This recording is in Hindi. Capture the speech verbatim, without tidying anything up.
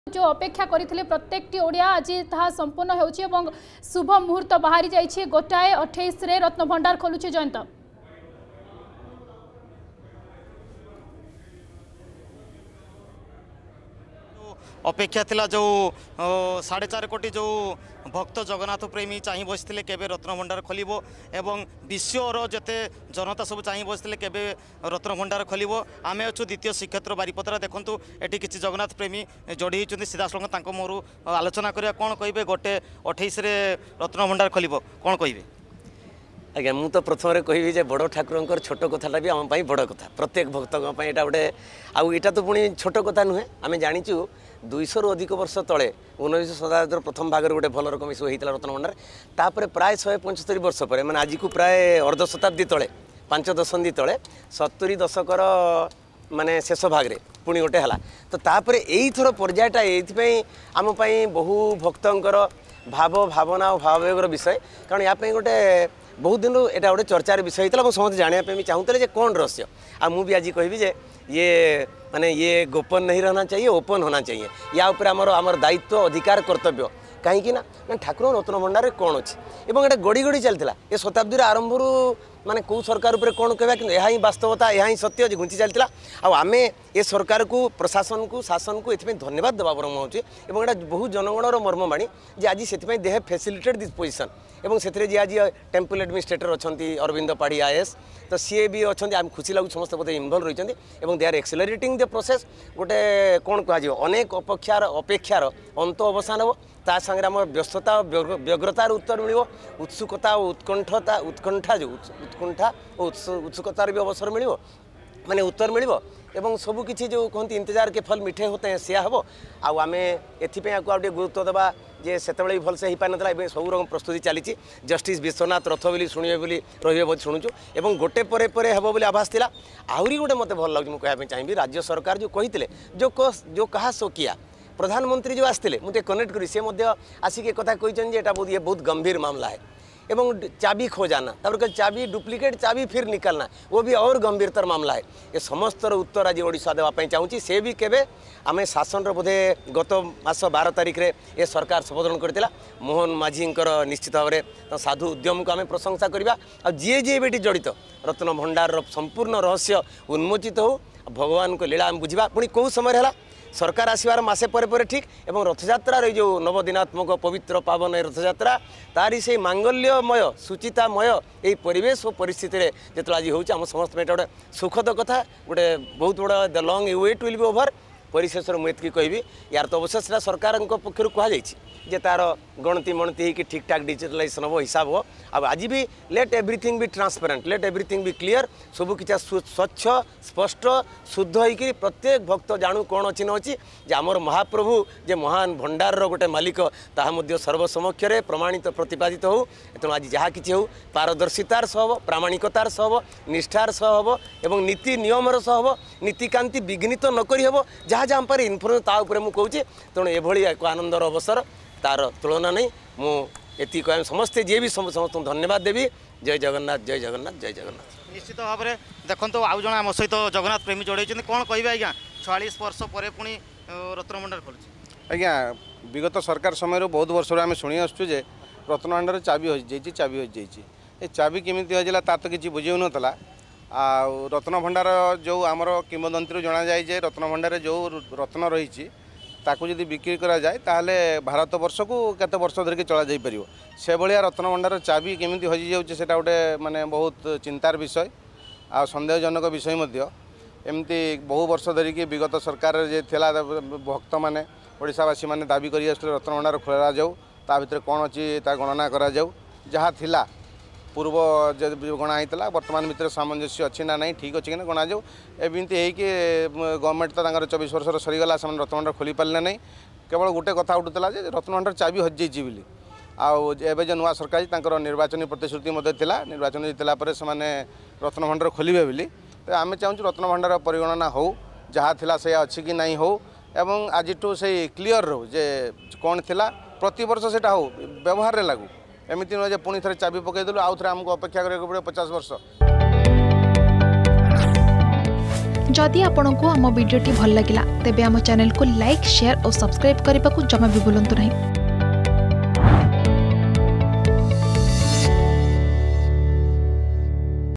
जो अपेक्षा करथिले प्रत्येकटी ओडिया आज ताहा संपूर्ण हेउछि एवं शुभ मुहूर्त बाहरी जाइछि गोटाए अट्ठाईस रे रत्न भंडार खोलुछि जयंत। अपेक्षा थिला जो साढ़े चार कोटी जो भक्त जगन्नाथ प्रेमी चाह बसते केबे रत्न भंडार खोलिबो एवं विश्वर जते जनता सब चाह बसते केबे रत्न भंडार खोलिबो। आमे अच्छु द्वितीय श्रीक्षेत्र बारिपदरा देखंतु एटी किछि जगन्नाथ प्रेमी जोड़ी होइछन्ति सीधासलख तांको मोरु आलोचना करिया कोन कहिबे गोटे अट्ठाईस रे रत्न भंडार खोलिबो कोन कहिबे। आज्ञा मु तो प्रथम कहि जे बड़ ठाकुर छोट कथाटा भी आम बड़ कथा प्रत्येक भक्त यहाँ गोटे आउ यहाँ तो पुणी छोट कथा नुहे आम जाचु दुईश रु अधिक वर्ष तले उन्नीस शताब्दी प्रथम भाग गोटे भल रकम सब होता रत्न भंडार तापर प्राय शहे पंचस्तरी वर्ष पर मैंने आज को प्राय अर्ध शताब्दी तले पांच दशंधि तले सत्तरी दशकर माने शेष भाग पुणी गोटे है तो तापर यही थर पर्यायटा ये आम बहु भक्तर भाव भावना और भाववेगर विषय कारण या गोटे बहुत दिन एटा गोटे चर्चार विषय होता है समस्त जानापी भी चाहूले कौन रहस्य आ मुझे आज कहि जे ये माने ये गोपन नहीं रहना चाहिए ओपन होना चाहिए या ऊपर आमर आमर दायित्व अधिकार कर्तव्य कहीं ना ठाकुर रत्न भंडार कौन अच्छी और ये गड़ी गड़ी चलता ये शताब्दी आरंभ माने कौ सरकार उपर कौन कहवा कि यह ही वास्तवता यह ही सत्य जो घुंची चलता आम ए सरकार को प्रशासन को शासन को ये धन्यवाद देवा बरम हो बहुत जनगणर मर्मवाणी जे आज से they have facilitated this position एवं से आज टेम्पल एडमिनिस्ट्रेटर अच्छा अरविंद पाढ़ी आईएएस तो सी भी अच्छा आम खुशी लगुच समस्त बोधे इनवल्व रही they are accelerating the process गोटे कौन कह अनेक अपेक्षार अपेक्षार अंत अवसान हो ता संगे आम व्यस्तता व्यग्रतार उत्तर मिल उत्सुकता और उत्कंठता उत्कंठा जो उत्कंठा और उत्सुकतार भी अवसर मिल माने उत्तर मिल एवं सबू किसी जो कहते इंतजार के फल मिठे होते हैं सिया हम आम एपाई आपको आगे गुरुत्व देवा जे से भलसे हो पार ना सब रकम प्रस्तुति चली जस्टिस विश्वनाथ रथ बोली शुणे बोली रे बहुत शुणुचु और गोटे पर हे बोली आभास था आहरी गोटे मत भल लगे मुझे चाहिए राज्य सरकार जो कहते जो जो कहा सो किया प्रधानमंत्री जो आसते मुझे कनेक्ट करी सी आसिक कथा कहते ये बहुत ये बहुत गंभीर मामला है एवं चाबी खो जाना तब चाबी डुप्लीकेट चाबी फिर निकालना वो भी और गंभीरतर मामला है ये समस्तर उत्तर आज ओडिशा देवाई चाहूँगी से भी केवे आम शासन बोधे गत मास बार तारिख रे ये सरकार शपथ करता मोहन माझी निश्चित भाव में साधु उद्यम को आम प्रशंसा करवा और जी जी भी जड़ित रत्न भंडार संपूर्ण रहस्य उन्मोचित हो भगवान को लीला आम बुझा पुणी कौ समय है सरकार आसबार मसे पर पर ठीक एवं रथयात्रा जो नवदिनात्मक पवित्र पावन रथयात्रा तारी से मांगल्यमय सुचितामय ये परिवेश और परिस्थिति जो आज हो समस्त गोटे सुखद कथा गोटे बहुत बड़ा the long wait will be over परिशेष मुझे कहि यार तो अवश्य सरकार पक्षर कहुई तार गणति मणति कि ठीक ठाक डिजिटलाइजेशन हम हिसाब हो अब आज भी let everything be transparent let everything be clear सब किसी स्वच्छ स्पष्ट शुद्ध होकर प्रत्येक भक्त जानू कौन अच्छी न अच्छी जे आमर महाप्रभु जे महान भंडार गोटे मालिक ताहा सर्वसमक्ष प्रमाणित प्रतिपादित हो तेणु आज जहाँ कि हो पारदर्शितार सह प्रामाणिकतार सह निष्ठार सह हम एवं नीति नियमर सह हम नीतिकांति विघ्नित नक हम जहाँ जहाँ पर इनफर्मेशन ता उपरे मुझे कहूँ तेणु एभली एक आनंदर अवसर तार तुलना नहीं मुझे कह समस्ते जी भी समस्त धन्यवाद देवी जय जगन्नाथ जय जगन्नाथ जय जगन्नाथ। निश्चित भाव में देखो आउ जन आम सहित जगन्नाथ प्रेमी जोड़े कौन कहे आज्ञा छयालीस वर्ष पर पुणी रत्न भंडार खोल आज्ञा विगत सरकार समय बहुत वर्ष आम शुणी आसुँ जे रत्न भंडार चाबी हो जाइए चाबी हो जाइए चाबी केमी हजला तार तो किसी बुझे नाला आ रत्न भंडार जो आमर किंवदंती जना जाए जे रत्न भंडार जो रत्न रही ताकू जदि बिक्री करा जाए ताहले भारत वर्ष को केते वर्ष धरिकी चला जाई परियो से भलिया रत्न भंडार चाबी केमिति हजि जाउचे सेटा गोटे माने बहुत चिंतार विषय आ संदेहजनक विषय मध्य एमती बहु वर्ष धरिकी विगत सरकार जे थिला भक्त माने ओडिशावासी माने दाबी करि आसले रत्न भंडार खोला जाऊ ता भितर कोन अछि ता गणना करा जाऊ जहाँ थिला पूर्व गणा होता बर्तमान भितर सामंजस्य अच्छी ना नहीं ठीक अच्छे कि गणा जाऊ एमती है गवर्नमेंट तो चौबीस वर्ष सरीगला से रत्न भंडार खोली पारे ना केवल गोटे कथा उठूला रत्न भंडार चाबी हजि जाइए आउ जो नुआ सरकार निर्वाचन प्रतिश्रुति निर्वाचन जीतला से रत्न भंडार खोलिबे बोली तो आम चाहूँ रत्न भंडार परिगणना हो जहाँ थिला से अच्छी कि नहीं हो एवं आज से क्लीयर रो जे कौन थिला प्रति वर्ष से हो व्यवहार रे लागू एमती नुहे पुणी थे चाबी पकईदेलु आउ थे आमको अपेक्षा करा पचास वर्ष। जदि आपंक आम भिडी भल लगा तेब आम चैनल को लाइक शेयर और सब्सक्राइब करने को जमा भी भूलु नहीं।